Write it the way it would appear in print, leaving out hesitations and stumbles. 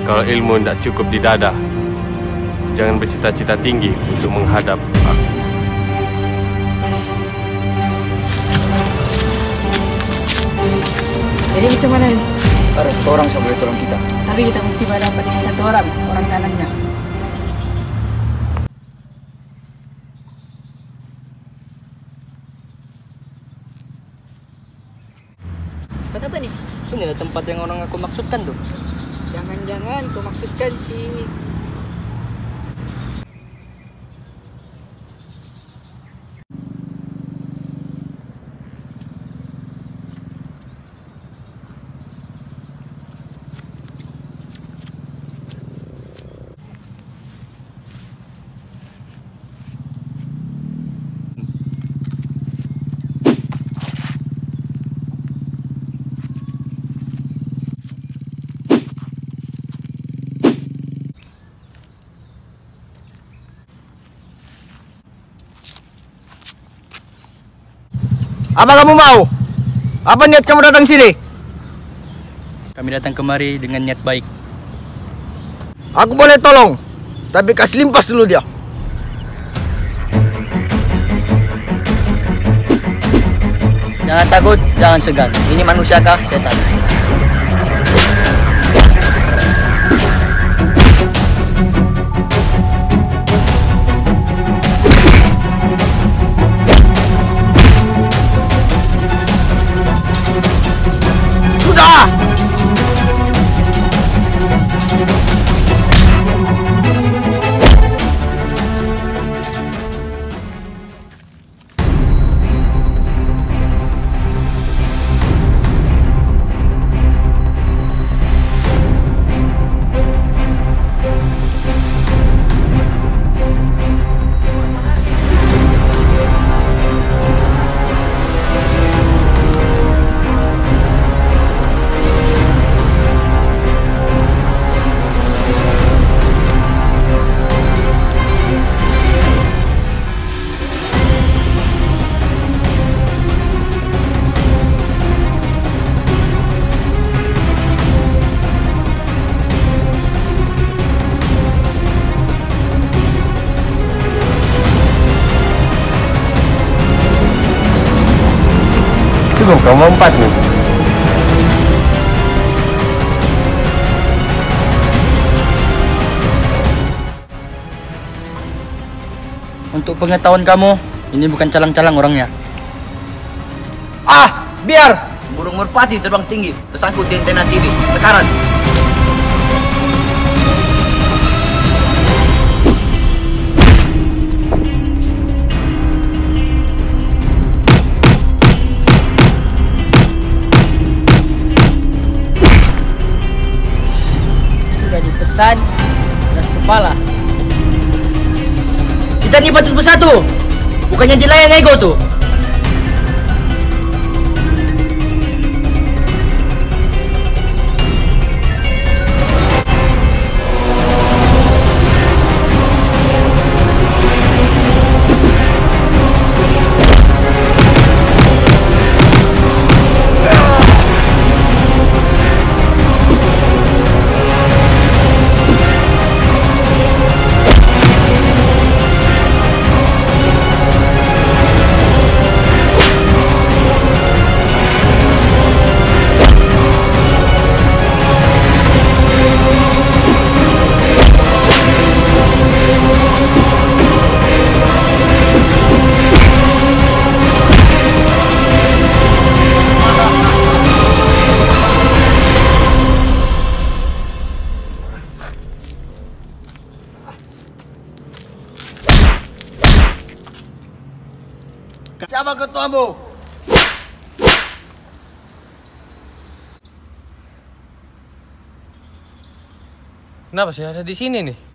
Kalau ilmu tidak cukup di dada, jangan bercita-cita tinggi untuk menghadap aku. Jadi macam mana ini? Ada satu orang yang boleh tolong kita. Tapi kita mesti dapat satu orang kanannya. Buat apa nih? Ini adalah tempat yang orang aku maksudkan tuh. Jangan-jangan kau maksudkan si... Apa kamu mau? Apa niat kamu datang sini? Kami datang kemari dengan niat baik. Aku boleh tolong, tapi kasih limpas dulu dia. Jangan takut, jangan segan. Ini manusia kah? Setan. Itu kamu 4 nih. Untuk pengetahuan kamu, ini bukan calang-calang orangnya. Biar! Burung merpati terbang tinggi, tersangkut di antena TV. Sekarang. Sudah dipesan, keras kepala. Kita ini patut bersatu, bukannya dilayang ego tuh. Siapa ketuamu? Kenapa sih ada di sini nih?